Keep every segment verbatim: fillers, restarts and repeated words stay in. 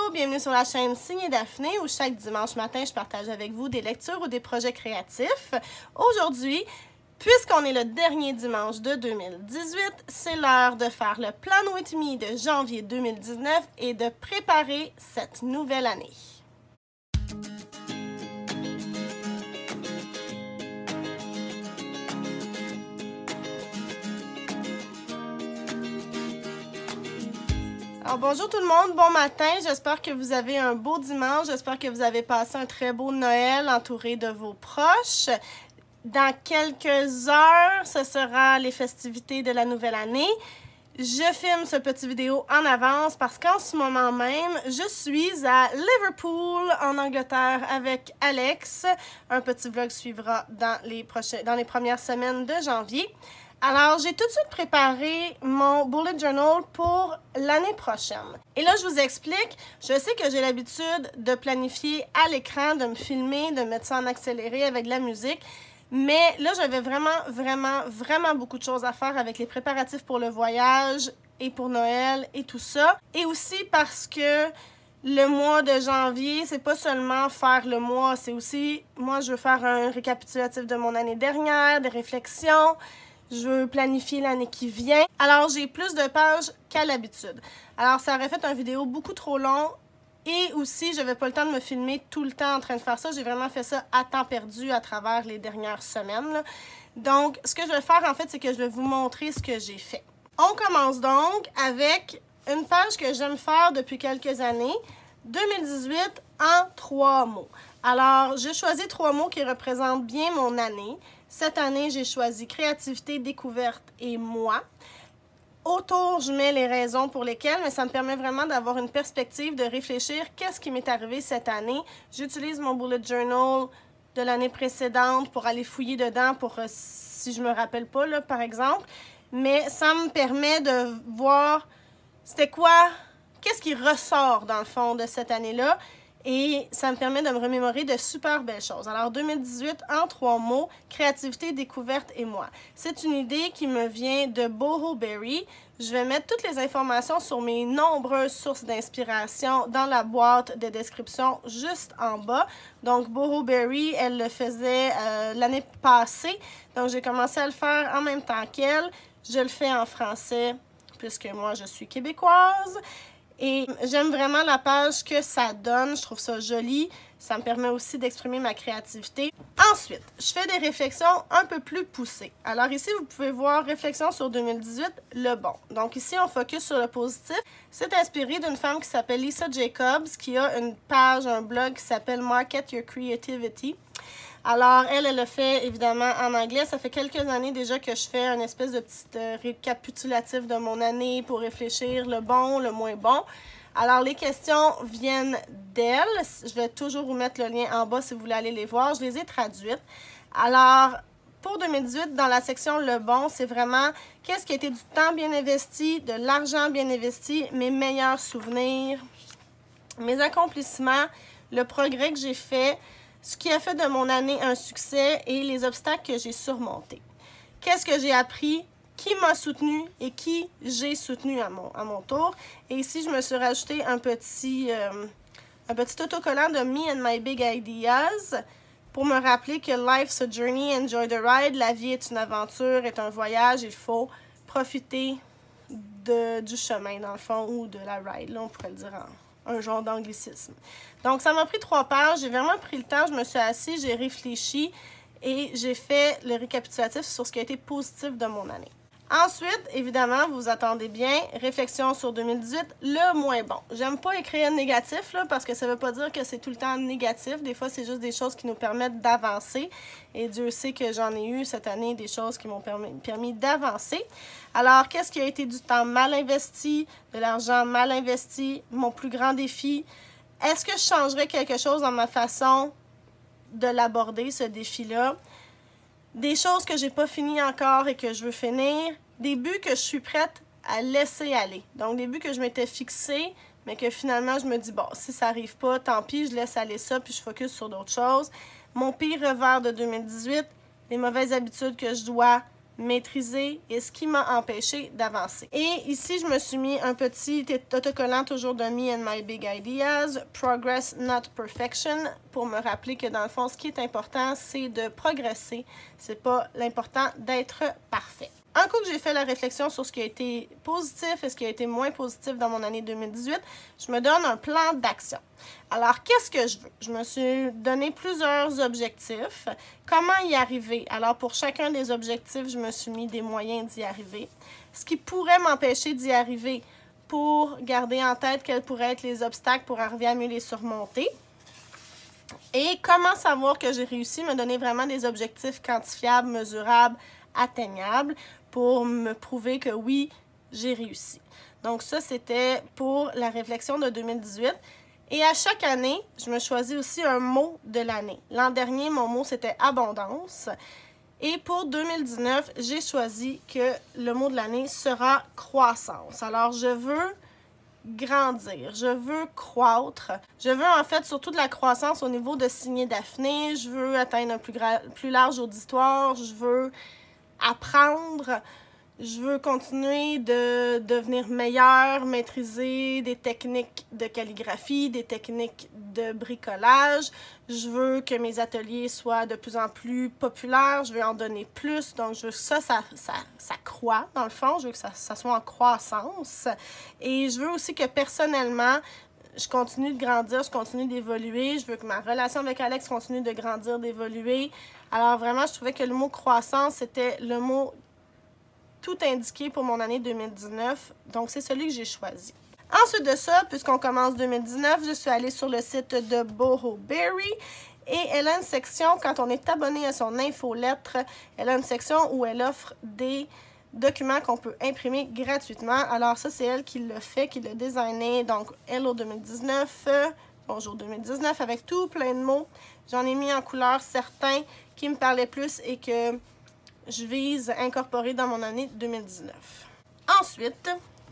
Allô, bienvenue sur la chaîne Signe Daphné où chaque dimanche matin je partage avec vous des lectures ou des projets créatifs. Aujourd'hui, puisqu'on est le dernier dimanche de deux mille dix-huit, c'est l'heure de faire le Plan With Me de janvier deux mille dix-neuf et de préparer cette nouvelle année. Alors bonjour tout le monde, bon matin, j'espère que vous avez un beau dimanche, j'espère que vous avez passé un très beau Noël entouré de vos proches. Dans quelques heures, ce sera les festivités de la nouvelle année. Je filme ce petit vidéo en avance parce qu'en ce moment même, je suis à Liverpool, en Angleterre, avec Alex. Un petit vlog suivra dans les, prochains, dans les premières semaines de janvier. Alors, j'ai tout de suite préparé mon bullet journal pour l'année prochaine. Et là, je vous explique, je sais que j'ai l'habitude de planifier à l'écran, de me filmer, de mettre ça en accéléré avec de la musique. Mais là, j'avais vraiment, vraiment, vraiment beaucoup de choses à faire avec les préparatifs pour le voyage et pour Noël et tout ça. Et aussi parce que le mois de janvier, c'est pas seulement faire le mois, c'est aussi, moi, je veux faire un récapitulatif de mon année dernière, des réflexions. Je veux planifier l'année qui vient. Alors, j'ai plus de pages qu'à l'habitude. Alors, ça aurait fait une vidéo beaucoup trop long. Et aussi, je n'avais pas le temps de me filmer tout le temps en train de faire ça. J'ai vraiment fait ça à temps perdu à travers les dernières semaines, là. Donc, ce que je vais faire, en fait, c'est que je vais vous montrer ce que j'ai fait. On commence donc avec une page que j'aime faire depuis quelques années. deux mille dix-huit en trois mots. Alors, j'ai choisi trois mots qui représentent bien mon année. Cette année, j'ai choisi créativité, découverte et moi. Autour, je mets les raisons pour lesquelles, mais ça me permet vraiment d'avoir une perspective, de réfléchir qu'est-ce qui m'est arrivé cette année. J'utilise mon bullet journal de l'année précédente pour aller fouiller dedans, pour euh, si je me rappelle pas, là, par exemple. Mais ça me permet de voir c'était quoi, qu'est-ce qui ressort dans le fond de cette année-là. Et ça me permet de me remémorer de super belles choses. Alors, deux mille dix-huit, en trois mots, créativité, découverte et moi. C'est une idée qui me vient de Boho Berry. Je vais mettre toutes les informations sur mes nombreuses sources d'inspiration dans la boîte de description juste en bas. Donc, Boho Berry, elle le faisait euh, l'année passée. Donc, j'ai commencé à le faire en même temps qu'elle. Je le fais en français puisque moi, je suis québécoise. Et j'aime vraiment la page que ça donne, je trouve ça joli, ça me permet aussi d'exprimer ma créativité. Ensuite, je fais des réflexions un peu plus poussées. Alors ici, vous pouvez voir réflexion sur deux mille dix-huit, le bon. Donc ici, on focus sur le positif. C'est inspiré d'une femme qui s'appelle Lisa Jacobs, qui a une page, un blog qui s'appelle Market Your Creativity. Alors, elle, elle le fait évidemment en anglais. Ça fait quelques années déjà que je fais une espèce de petit euh, récapitulatif de mon année pour réfléchir le bon, le moins bon. Alors, les questions viennent d'elle. Je vais toujours vous mettre le lien en bas si vous voulez aller les voir. Je les ai traduites. Alors, pour deux mille dix-huit, dans la section le bon, c'est vraiment qu'est-ce qui a été du temps bien investi, de l'argent bien investi, mes meilleurs souvenirs, mes accomplissements, le progrès que j'ai fait, ce qui a fait de mon année un succès et les obstacles que j'ai surmontés. Qu'est-ce que j'ai appris, qui m'a soutenu et qui j'ai soutenu à mon, à mon tour. Et ici, je me suis rajouté un petit, euh, un petit autocollant de Me and My Big Ideas pour me rappeler que life's a journey, enjoy the ride. La vie est une aventure, est un voyage. Il faut profiter de, du chemin, dans le fond, ou de la ride, là, on pourrait le dire en un genre d'anglicisme. Donc, ça m'a pris trois pages. J'ai vraiment pris le temps. Je me suis assise, j'ai réfléchi et j'ai fait le récapitulatif sur ce qui a été positif de mon année. Ensuite, évidemment, vous vous attendez bien, réflexion sur deux mille dix-huit, le moins bon. J'aime pas écrire négatif là, parce que ça veut pas dire que c'est tout le temps négatif. Des fois, c'est juste des choses qui nous permettent d'avancer. Et Dieu sait que j'en ai eu cette année des choses qui m'ont permis, permis d'avancer. Alors, qu'est-ce qui a été du temps mal investi, de l'argent mal investi, mon plus grand défi? Est-ce que je changerais quelque chose dans ma façon de l'aborder, ce défi-là? Des choses que j'ai pas fini encore et que je veux finir, des buts que je suis prête à laisser aller. Donc, des buts que je m'étais fixés, mais que finalement, je me dis, bon, si ça n'arrive pas, tant pis, je laisse aller ça, puis je focus sur d'autres choses. Mon pire revers de deux mille dix-huit, les mauvaises habitudes que je dois maîtriser et ce qui m'a empêché d'avancer. Et ici, je me suis mis un petit autocollant toujours de Me and My Big Ideas, Progress Not Perfection, pour me rappeler que dans le fond, ce qui est important, c'est de progresser. C'est pas l'important d'être parfait. Un coup que j'ai fait la réflexion sur ce qui a été positif et ce qui a été moins positif dans mon année deux mille dix-huit, je me donne un plan d'action. Alors, qu'est-ce que je veux? Je me suis donné plusieurs objectifs. Comment y arriver? Alors, pour chacun des objectifs, je me suis mis des moyens d'y arriver. Ce qui pourrait m'empêcher d'y arriver pour garder en tête quels pourraient être les obstacles pour arriver à mieux les surmonter. Et comment savoir que j'ai réussi? Me donner vraiment des objectifs quantifiables, mesurables, atteignables pour me prouver que oui, j'ai réussi. Donc ça, c'était pour la réflexion de deux mille dix-huit. Et à chaque année, je me choisis aussi un mot de l'année. L'an dernier, mon mot, c'était abondance. Et pour deux mille dix-neuf, j'ai choisi que le mot de l'année sera croissance. Alors, je veux grandir, je veux croître. Je veux en fait surtout de la croissance au niveau de Signée Daphné. Je veux atteindre un plus, plus large auditoire. Je veux apprendre. Je veux continuer de devenir meilleure, maîtriser des techniques de calligraphie, des techniques de bricolage. Je veux que mes ateliers soient de plus en plus populaires. Je veux en donner plus. Donc, je veux que ça, ça, ça, ça croît dans le fond. Je veux que ça, ça soit en croissance. Et je veux aussi que personnellement, je continue de grandir, je continue d'évoluer. Je veux que ma relation avec Alex continue de grandir, d'évoluer. Alors, vraiment, je trouvais que le mot croissance, c'était le mot tout indiqué pour mon année deux mille dix-neuf, donc c'est celui que j'ai choisi. Ensuite de ça, puisqu'on commence deux mille dix-neuf, je suis allée sur le site de Bohoberry et elle a une section, quand on est abonné à son infolettre, elle a une section où elle offre des documents qu'on peut imprimer gratuitement. Alors ça, c'est elle qui l'a fait, qui l'a designé, donc Hello deux mille dix-neuf, bonjour deux mille dix-neuf, avec tout plein de mots. J'en ai mis en couleur certains qui me parlaient plus et que je vise à incorporer dans mon année deux mille dix-neuf. Ensuite,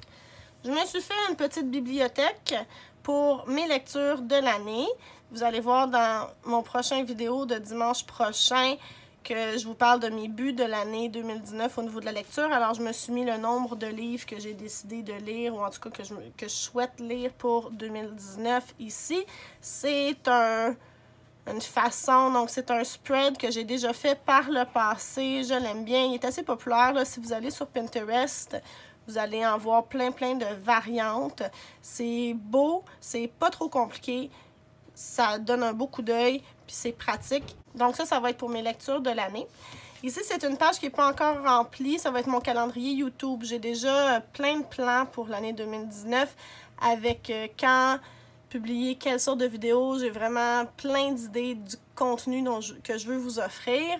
je me suis fait une petite bibliothèque pour mes lectures de l'année. Vous allez voir dans mon prochain vidéo de dimanche prochain que je vous parle de mes buts de l'année deux mille dix-neuf au niveau de la lecture. Alors, je me suis mis le nombre de livres que j'ai décidé de lire, ou en tout cas que je, que je souhaite lire pour deux mille dix-neuf ici. C'est un... une façon, donc c'est un spread que j'ai déjà fait par le passé, je l'aime bien, il est assez populaire, là. Si vous allez sur Pinterest, vous allez en voir plein plein de variantes, c'est beau, c'est pas trop compliqué, ça donne un beau coup d'œil, puis c'est pratique, donc ça, ça va être pour mes lectures de l'année. Ici, c'est une page qui n'est pas encore remplie, ça va être mon calendrier YouTube, j'ai déjà plein de plans pour l'année deux mille dix-neuf, avec euh, quand publier quelle sorte de vidéos. J'ai vraiment plein d'idées du contenu dont je, que je veux vous offrir.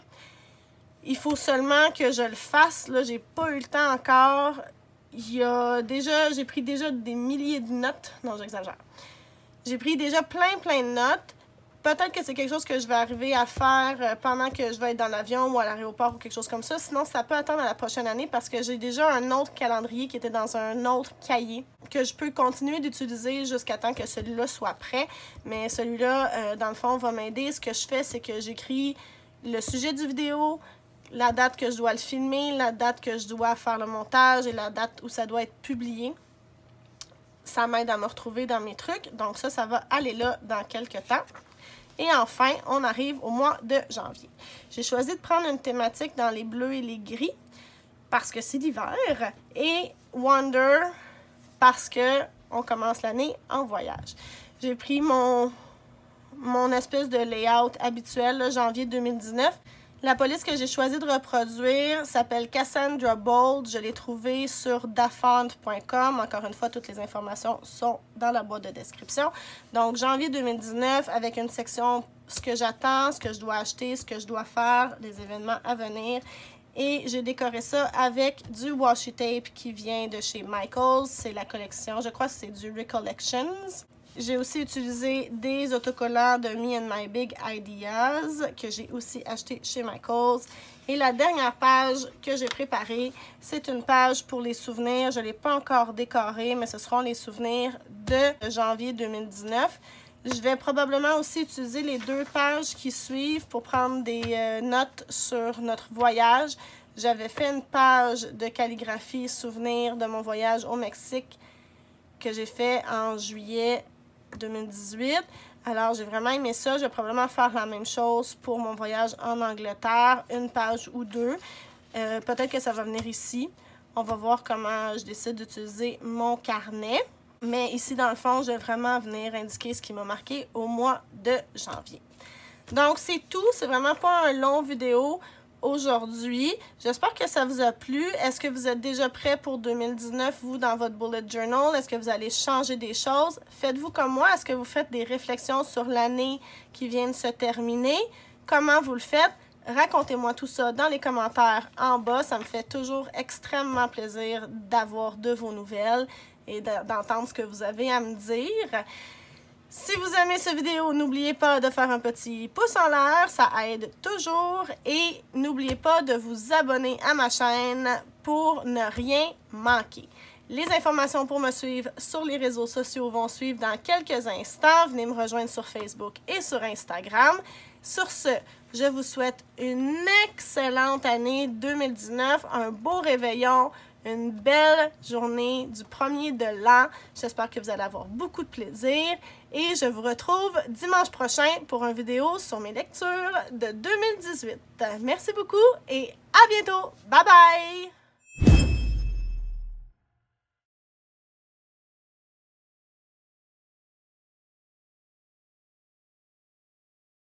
Il faut seulement que je le fasse. Là, j'ai pas eu le temps encore. Il y a déjà, j'ai pris déjà des milliers de notes. Non, j'exagère. J'ai pris déjà plein, plein de notes. Peut-être que c'est quelque chose que je vais arriver à faire pendant que je vais être dans l'avion ou à l'aéroport ou quelque chose comme ça. Sinon, ça peut attendre à la prochaine année parce que j'ai déjà un autre calendrier qui était dans un autre cahier que je peux continuer d'utiliser jusqu'à temps que celui-là soit prêt. Mais celui-là, euh, dans le fond, va m'aider. Ce que je fais, c'est que j'écris le sujet du vidéo, la date que je dois le filmer, la date que je dois faire le montage et la date où ça doit être publié. Ça m'aide à me retrouver dans mes trucs. Donc ça, ça va aller là dans quelques temps. Et enfin, on arrive au mois de janvier. J'ai choisi de prendre une thématique dans les bleus et les gris parce que c'est l'hiver et Wonder parce que on commence l'année en voyage. J'ai pris mon, mon espèce de layout habituel, là, janvier deux mille dix-neuf. La police que j'ai choisi de reproduire s'appelle Cassandra Bold. Je l'ai trouvée sur dafont point com. Encore une fois, toutes les informations sont dans la boîte de description. Donc, janvier deux mille dix-neuf, avec une section ce que j'attends, ce que je dois acheter, ce que je dois faire, les événements à venir. Et j'ai décoré ça avec du washi tape qui vient de chez Michaels. C'est la collection, je crois que c'est du Recollections. J'ai aussi utilisé des autocollants de Me and My Big Ideas que j'ai aussi acheté chez Michaels. Et la dernière page que j'ai préparée, c'est une page pour les souvenirs. Je ne l'ai pas encore décorée, mais ce seront les souvenirs de janvier deux mille dix-neuf. Je vais probablement aussi utiliser les deux pages qui suivent pour prendre des euh, notes sur notre voyage. j'avais fait une page de calligraphie souvenir de mon voyage au Mexique que j'ai fait en juillet deux mille dix-huit. Alors, j'ai vraiment aimé ça. Je vais probablement faire la même chose pour mon voyage en Angleterre, une page ou deux. Euh, peut-être que ça va venir ici. On va voir comment je décide d'utiliser mon carnet. Mais ici, dans le fond, je vais vraiment venir indiquer ce qui m'a marqué au mois de janvier. Donc, c'est tout. C'est vraiment pas un long vidéo aujourd'hui. J'espère que ça vous a plu. Est-ce que vous êtes déjà prêts pour deux mille dix-neuf, vous, dans votre bullet journal? Est-ce que vous allez changer des choses? Faites-vous comme moi. Est-ce que vous faites des réflexions sur l'année qui vient de se terminer? Comment vous le faites? Racontez-moi tout ça dans les commentaires en bas. Ça me fait toujours extrêmement plaisir d'avoir de vos nouvelles et d'entendre ce que vous avez à me dire. Si vous aimez cette vidéo, n'oubliez pas de faire un petit pouce en l'air, ça aide toujours. Et n'oubliez pas de vous abonner à ma chaîne pour ne rien manquer. Les informations pour me suivre sur les réseaux sociaux vont suivre dans quelques instants. Venez me rejoindre sur Facebook et sur Instagram. Sur ce, je vous souhaite une excellente année deux mille dix-neuf, un beau réveillon, une belle journée du premier de l'an. J'espère que vous allez avoir beaucoup de plaisir et je vous retrouve dimanche prochain pour une vidéo sur mes lectures de deux mille dix-huit. Merci beaucoup et à bientôt. Bye bye!